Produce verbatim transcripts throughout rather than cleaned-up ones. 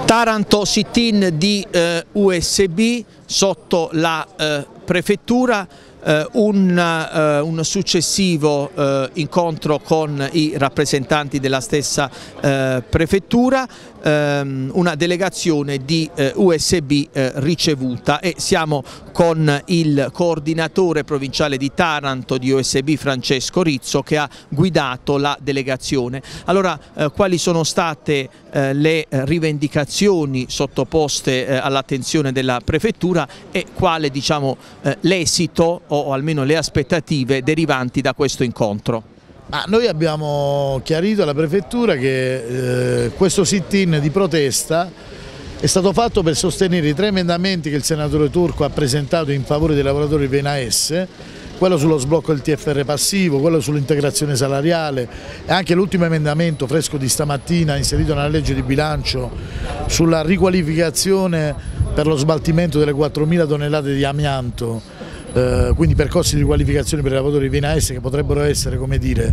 Taranto sit-in di eh, U S B sotto la eh, prefettura, eh, un, eh, un successivo eh, incontro con i rappresentanti della stessa eh, prefettura, ehm, una delegazione di eh, U S B eh, ricevuta, e siamo con il coordinatore provinciale di Taranto di U S B, Francesco Rizzo, che ha guidato la delegazione. Allora, eh, quali sono state eh, le rivendicazioni sottoposte eh, all'attenzione della prefettura e quale, diciamo, eh, l'esito o almeno le aspettative derivanti da questo incontro? Ah, noi abbiamo chiarito alla prefettura che eh, questo sit-in di protesta è stato fatto per sostenere i tre emendamenti che il senatore Turco ha presentato in favore dei lavoratori V N A S, quello sullo sblocco del T F R passivo, quello sull'integrazione salariale e anche l'ultimo emendamento fresco di stamattina inserito nella legge di bilancio sulla riqualificazione per lo smaltimento delle quattromila tonnellate di amianto, eh, quindi percorsi di qualificazione per i lavoratori V N A S che potrebbero essere, come dire,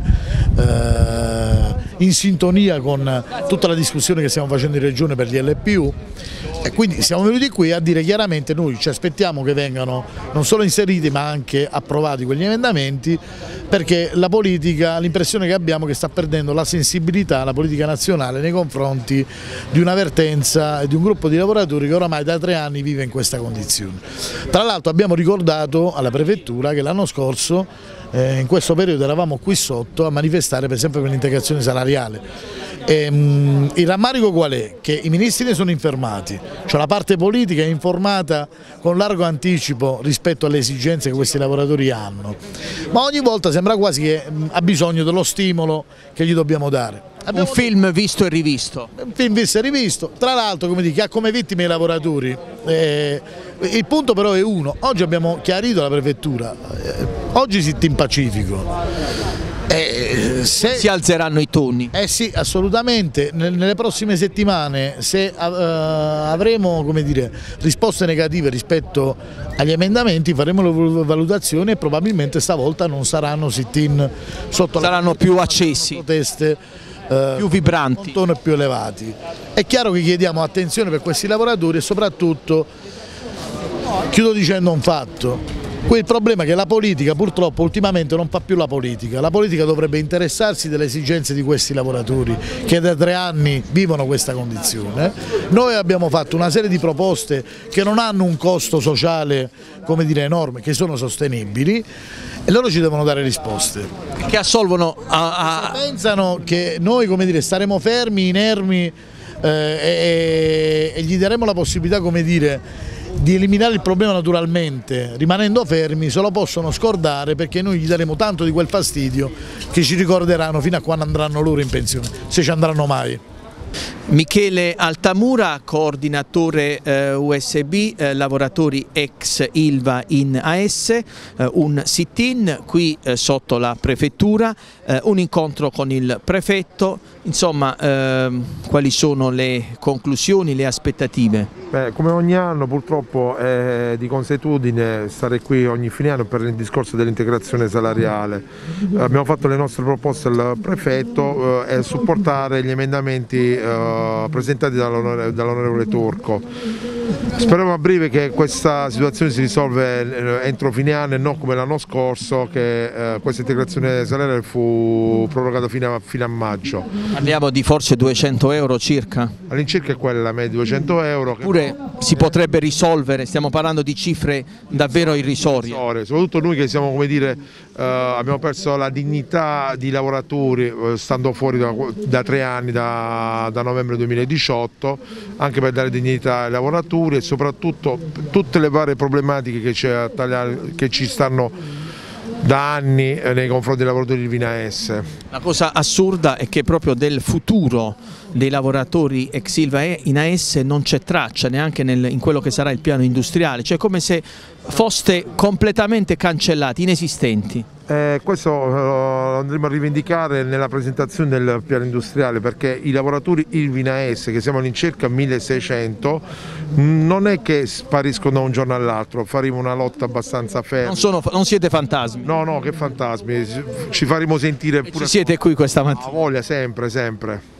eh, in sintonia con tutta la discussione che stiamo facendo in regione per gli L P U. E quindi siamo venuti qui a dire chiaramente: noi ci aspettiamo che vengano non solo inseriti ma anche approvati quegli emendamenti, perché la politica, l'impressione che abbiamo è che sta perdendo la sensibilità, la politica nazionale, nei confronti di una vertenza e di un gruppo di lavoratori che oramai da tre anni vive in questa condizione. Tra l'altro abbiamo ricordato alla prefettura che l'anno scorso eh, in questo periodo eravamo qui sotto a manifestare per esempio per l'integrazione salariale. E, mh, il rammarico qual è? Che i ministri ne sono infermati, cioè la parte politica è informata con largo anticipo rispetto alle esigenze che questi lavoratori hanno, ma ogni volta sembra quasi che mh, ha bisogno dello stimolo che gli dobbiamo dare. Abbiamo un film visto e rivisto. Un film visto e rivisto, tra l'altro, come dico, che ha come vittime i lavoratori. Eh, il punto però è uno: oggi abbiamo chiarito alla prefettura, eh, oggi sit-in pacifico. Eh, se, si alzeranno i toni. Eh sì, assolutamente. Nelle prossime settimane, se uh, avremo, come dire, risposte negative rispetto agli emendamenti, faremo le valutazioni e probabilmente stavolta non saranno sit-in sotto saranno la più accesi, proteste uh, più vibranti, con tono più elevati. È chiaro che chiediamo attenzione per questi lavoratori e soprattutto chiudo dicendo un fatto. Qui il problema è che la politica purtroppo ultimamente non fa più la politica, la politica dovrebbe interessarsi delle esigenze di questi lavoratori che da tre anni vivono questa condizione. Noi abbiamo fatto una serie di proposte che non hanno un costo sociale, come dire, enorme, che sono sostenibili, e loro ci devono dare risposte. Che assolvono a... a... pensano che noi, come dire, staremo fermi, inermi eh, e, e gli daremo la possibilità, come dire, di eliminare il problema naturalmente, rimanendo fermi, se lo possono scordare, perché noi gli daremo tanto di quel fastidio che ci ricorderanno fino a quando andranno loro in pensione, se ci andranno mai. Michele Altamura, coordinatore eh, U S B, eh, lavoratori ex Ilva in A S, eh, un sit-in qui eh, sotto la prefettura, eh, un incontro con il prefetto, insomma eh, quali sono le conclusioni, le aspettative? Beh, come ogni anno purtroppo è di consuetudine stare qui ogni fine anno per il discorso dell'integrazione salariale. Abbiamo fatto le nostre proposte al prefetto eh, e supportare gli emendamenti eh, presentati dall'onorevole Turco. Speriamo a breve che questa situazione si risolve entro fine anno e non come l'anno scorso, che eh, questa integrazione salariale fu prorogata fino a, fino a maggio. Parliamo di forse duecento euro circa? All'incirca è quella la media, duecento euro. Oppure si potrebbe risolvere, stiamo parlando di cifre davvero irrisorie. Soprattutto noi che siamo, come dire, eh, abbiamo perso la dignità di lavoratori eh, stando fuori da, da tre anni, da, da novembre duemiladiciotto, anche per dare dignità ai lavoratori e soprattutto tutte le varie problematiche che, che ci stanno da anni nei confronti dei lavoratori di V N A S. La cosa assurda è che proprio del futuro dei lavoratori ex Ilva in A S non c'è traccia neanche nel, in quello che sarà il piano industriale, cioè come se foste completamente cancellati, inesistenti. Eh, questo lo andremo a rivendicare nella presentazione del piano industriale, perché i lavoratori Ilva in A S, che siamo all'incirca milleseicento, non è che spariscono da un giorno all'altro, faremo una lotta abbastanza ferma. Non, sono, non siete fantasmi? No, no, che fantasmi, ci faremo sentire e pure. Ci siete qui questa mattina? A voglia, sempre, sempre.